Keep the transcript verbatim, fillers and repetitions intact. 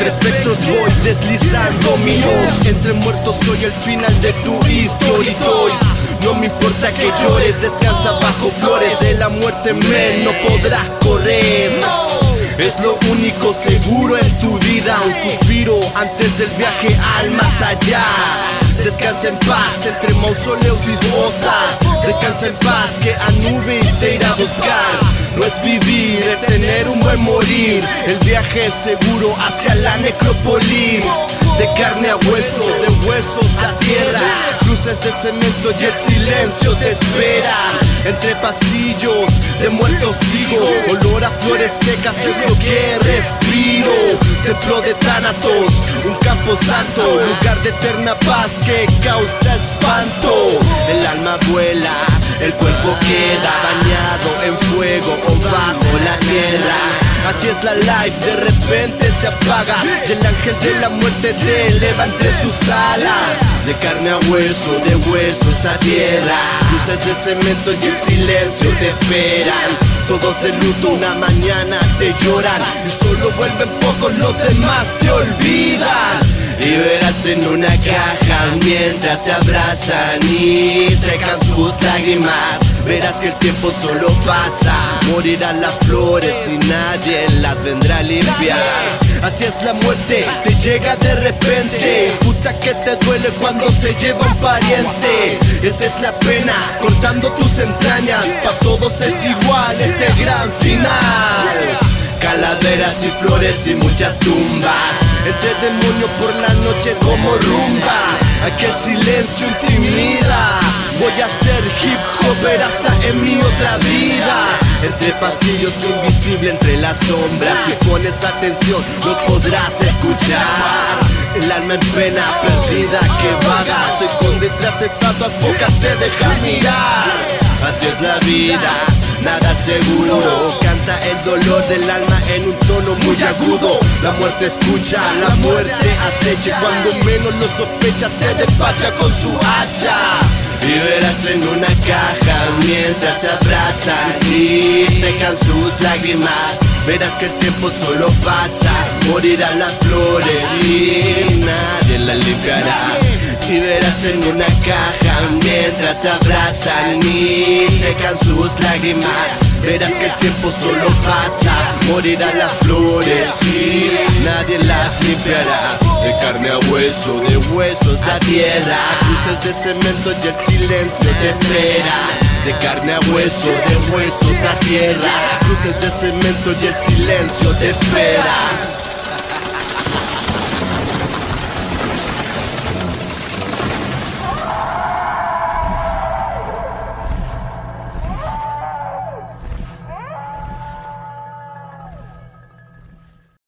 Entre espectros voy deslizando mi voz. Entre muertos soy el final de tu historia. No me importa que llores, descansa bajo flores. De la muerte, men, no podrás correr. Es lo único seguro en tu vida. Un suspiro antes del viaje al más allá. Descansa en paz entre mausoleos y fosas. Descansa en paz que Anubis te irá a buscar. No es vivir, es tener un buen morir. El viaje es seguro hacia la necrópolis. De carne a hueso, de huesos a tierra. Cruces de cemento y el silencio te espera. Entre pasillos de muertos sigo. Olor a flores secas es lo que respiro. Templo de Thanatos, un campo santo. Lugar de eterna paz que causa espanto. El alma vuela, el cuerpo queda bañado en fuego o bajo la tierra. Así es la life, de repente se apaga. Y el ángel de la muerte te eleva entre sus alas. De carne a hueso, de huesos a tierra. Luces de cemento y el silencio te esperan. Todos de luto una mañana te lloran. Y solo vuelven pocos, los demás te olvidan. Y verás en una caja mientras se abrazan y secan sus lágrimas. Verás que el tiempo solo pasa. Morirán las flores y nadie las vendrá a limpiar. Así es la muerte, te llega de repente. Puta que te duele cuando se lleva un pariente. Esa es la pena, cortando tus entrañas. Pa' todos es igual este gran final. Calaveras y flores y muchas tumbas. Entre demonios por la noche como rumba. Aquí el silencio intimida. Voy a ser hip hopper hasta en mi otra vida. Entre pasillos invisible entre las sombras. Si pones atención los podrás escuchar. El alma en pena perdida que vaga. Soy con detrás estatuas pocas se dejan mirar. Así es la vida, nada seguro. Canta el dolor del alma en un tono muy agudo. La muerte escucha, la muerte acecha. Cuando menos lo sospechas te despacha con su hacha. Y verás en una caja mientras se abrazan y secan sus lágrimas. Verás que el tiempo solo pasa. Morirán las flores y nadie las limpiará. Y verás en una caja mientras se abrazan y secan sus lágrimas. Verás que el tiempo solo pasa. Morirán las flores y nadie las limpiará. De carne a hueso, de huesos a tierra. Cruces de cemento y el silencio te espera. De carne a hueso, de huesos a tierra. Cruces de cemento y el silencio te espera.